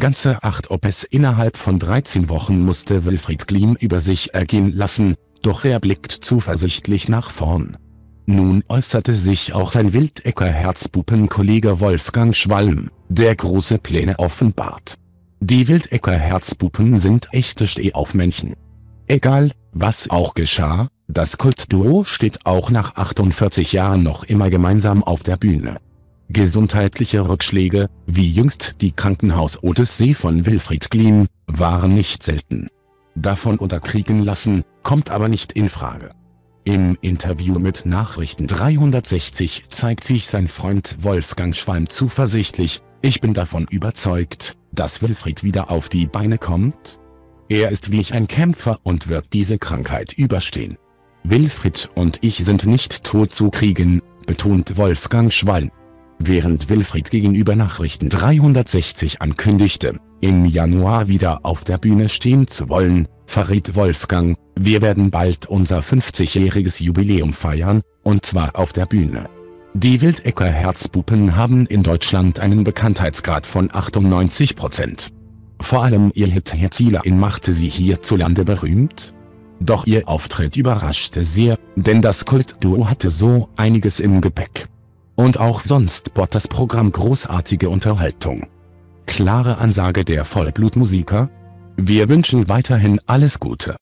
Ganze 8 OPs innerhalb von 13 Wochen musste Wilfried Glien über sich ergehen lassen, doch er blickt zuversichtlich nach vorn. Nun äußerte sich auch sein Wildecker-Herzbuben-Kollege Wolfgang Schwalm, der große Pläne offenbart. Die Wildecker-Herzbuben sind echte Stehaufmännchen. Egal, was auch geschah, das Kultduo steht auch nach 48 Jahren noch immer gemeinsam auf der Bühne. Gesundheitliche Rückschläge, wie jüngst die Krankenhaus-Odyssee von Wilfried Glien, waren nicht selten. Davon unterkriegen lassen, kommt aber nicht in Frage. Im Interview mit Nachrichten 360 zeigt sich sein Freund Wolfgang Schwalm zuversichtlich: Ich bin davon überzeugt, dass Wilfried wieder auf die Beine kommt. Er ist wie ich ein Kämpfer und wird diese Krankheit überstehen. Wilfried und ich sind nicht tot zu kriegen, betont Wolfgang Schwalm. Während Wilfried gegenüber Nachrichten 360 ankündigte, im Januar wieder auf der Bühne stehen zu wollen, verriet Wolfgang: Wir werden bald unser 50-jähriges Jubiläum feiern, und zwar auf der Bühne. Die Wildecker-Herzbuben haben in Deutschland einen Bekanntheitsgrad von 98%. Vor allem ihr Hit Herzlein machte sie hierzulande berühmt. Doch ihr Auftritt überraschte sehr, denn das Kultduo hatte so einiges im Gepäck. Und auch sonst bot das Programm großartige Unterhaltung. Klare Ansage der Vollblutmusiker: Wir wünschen weiterhin alles Gute.